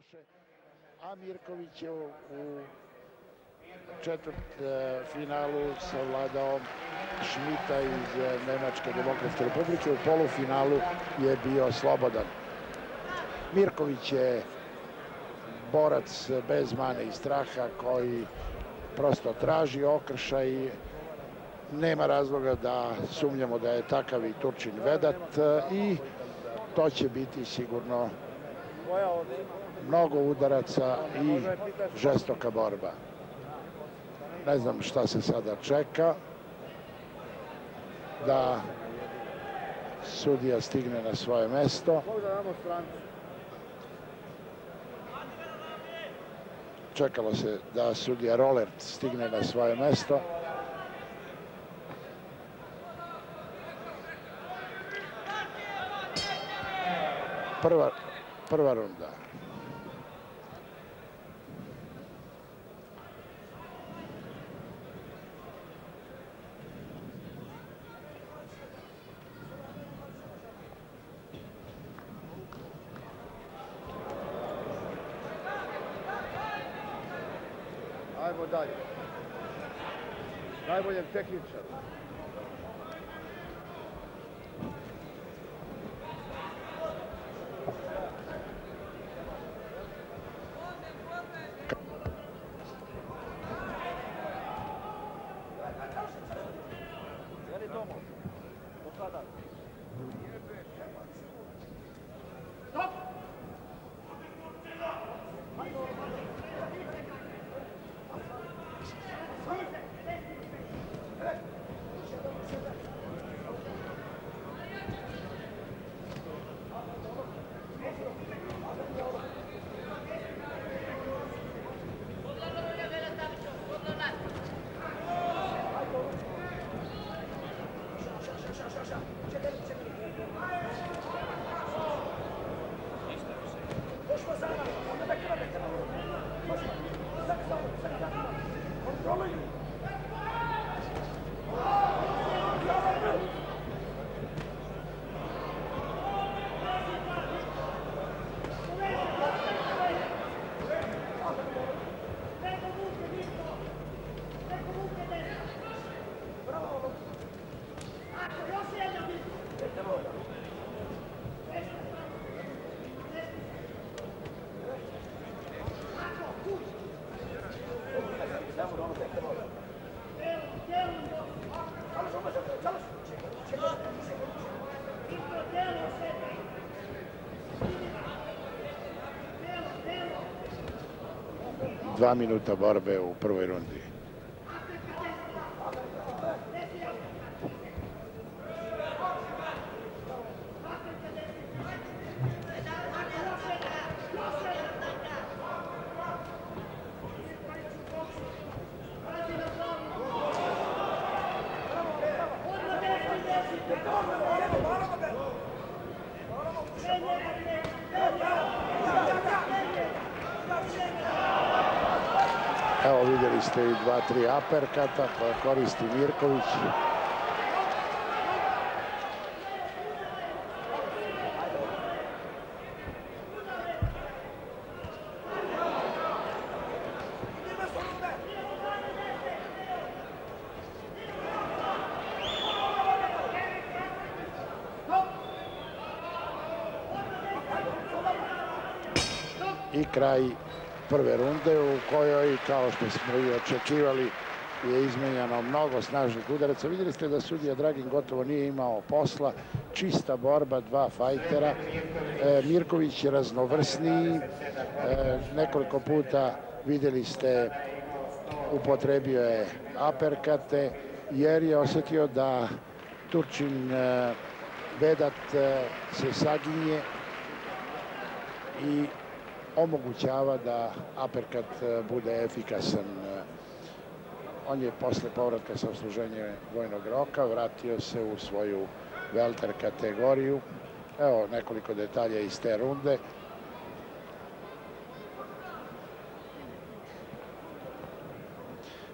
loše, a Mirković je u četvrt finalu savladao Šmita iz Nemačke demokratske republike. U polufinalu je bio slobodan. Mirković je borac bez mane i straha koji prosto traži okršaj. Nema razloga da sumnjamo da je takav i Turčin Vedat i to će biti sigurno mnogo udaraca i žestoka borba. Ne znam šta se sada čeka, da sudija stigne na svoje mesto. Čekalo se da sudija Rolert stigne na svoje mesto. Prva runda. Ajmo dalje. Najboljem tehničaru. Dva minuta borbe u prvoj rundi. Evo vidjeli ste i 2-3 aperkata koje koristi Mirković. I kraj prve runde u kojoj, kao što smo i očekivali, je izmenjano mnogo snažnih udaraca. Vidjeli ste da sudija Dragin gotovo nije imao posla. Čista borba, dva fajtera. Mirković je raznovrsniji. Nekoliko puta vidjeli ste upotrebio je aperkate jer je osjetio da Turčin Vedat se saginje i omogućava da aperkat bude efikasan. On je posle povratka sa odsluženja vojnog roka vratio se u svoju welter kategoriju. Evo nekoliko detalja iz te runde.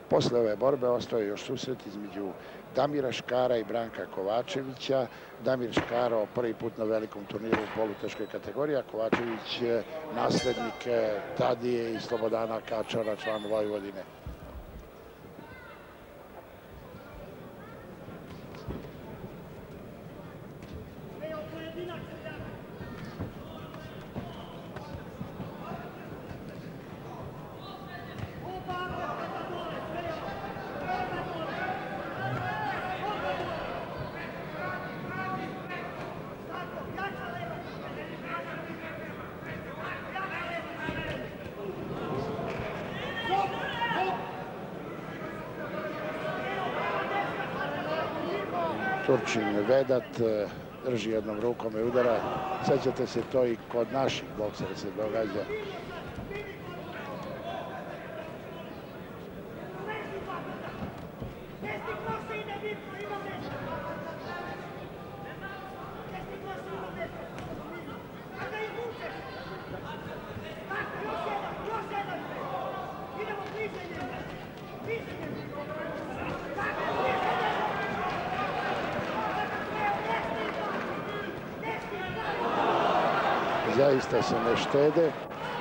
Posle ove borbe ostao je još susret između Damira Škara i Branka Kovačevića. Damir Škaro prvi put na velikom turniru u poluteškoj kategoriji, a Kovačević naslednik Tadije i Slobodana Kačara, član Vojvodine. Turčin Vedat drži jednom rukom i udara. Sjećate se, to i kod naših boksera se događa. Zaista se ne štede.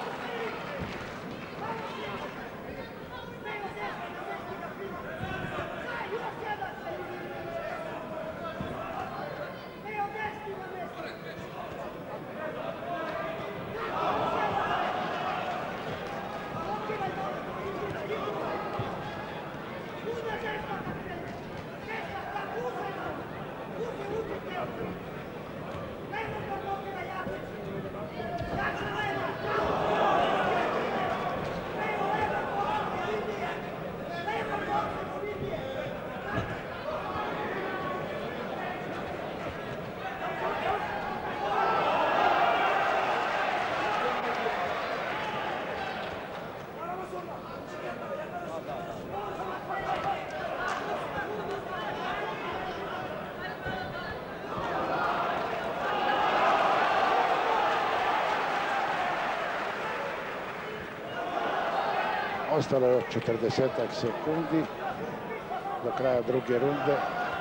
Ostalo je još 40 sekundi do kraja druge runde.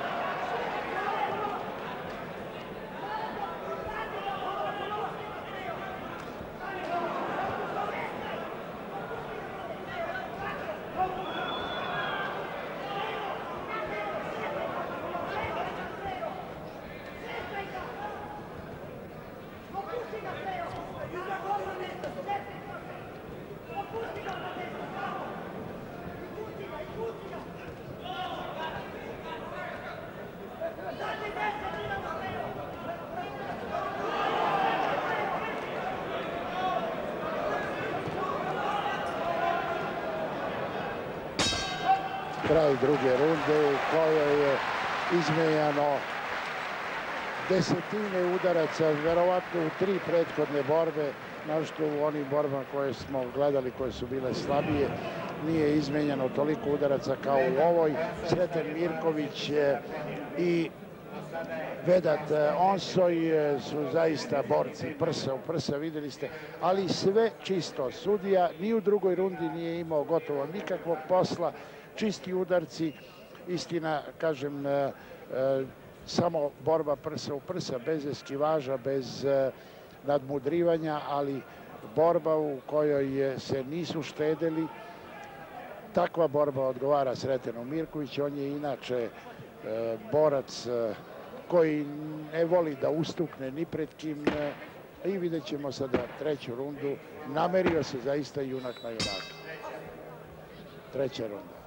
Kraj druge runde u kojoj je izmenjano desetine udaraca, verovatno u 3 prethodne borbe, naročito u onim borbama koje smo gledali, koje su bile slabije, nije izmenjeno toliko udaraca kao u ovoj. Sreten Mirković i Vedat Onsoj su zaista borci prsa u prsa, vidjeli ste, ali sve čisto. Sudija ni u drugoj rundi nije imao gotovo nikakvog posla, čisti udarci, istina, kažem, samo borba prsa u prsa, bez eskivaža, bez nadmudrivanja, ali borba u kojoj se nisu štedeli. Takva borba odgovara Sretenu Mirkoviću, on je inače borac koji ne voli da ustukne ni pred kim, i vidjet ćemo sada treću rundu. Namerio se zaista junak na junaka. Treća runda.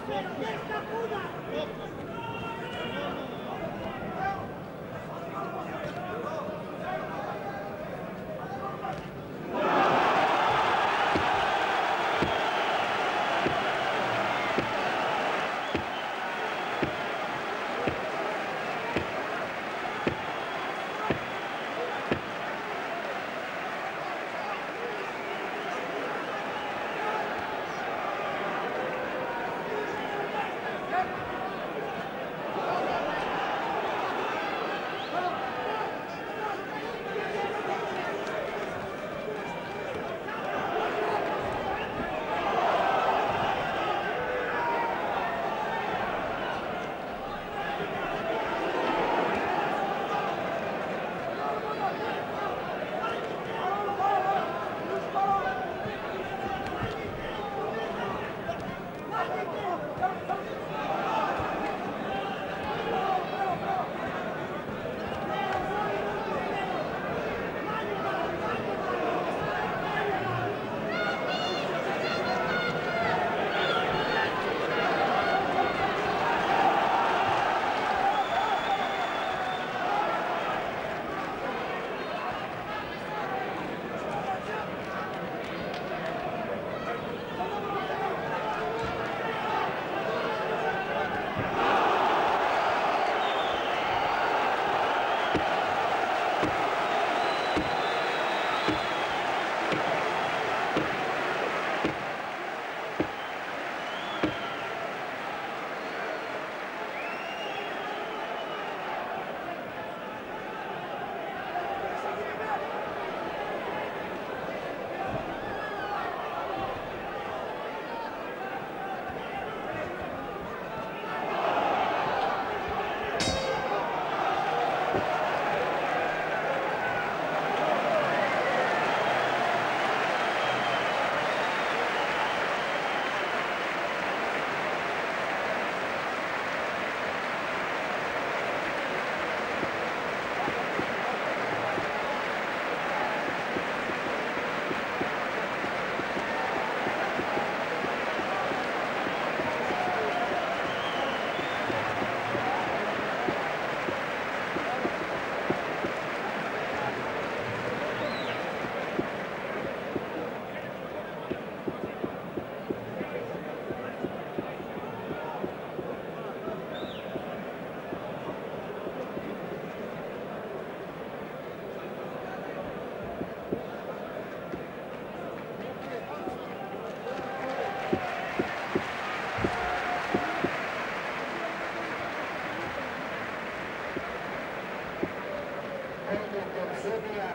Srbija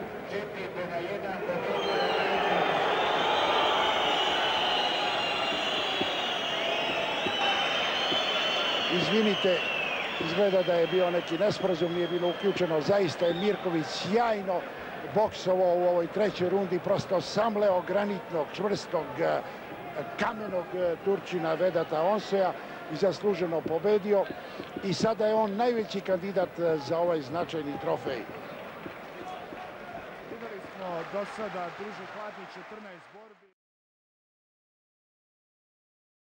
4:1 Izvinite, izgleda da je bio neki nesporazum, nije bilo uključeno. Zaista je Mirković sjajno boksovao u ovoj trećoj rundi, prosto samleo granitnog, čvrstog, kamenog Turčina Vedata Onseja i zasluženo pobedio. I sada je on najveći kandidat za ovaj značajni trofej. Imali smo do sada Druže Hladnić 14 borbi.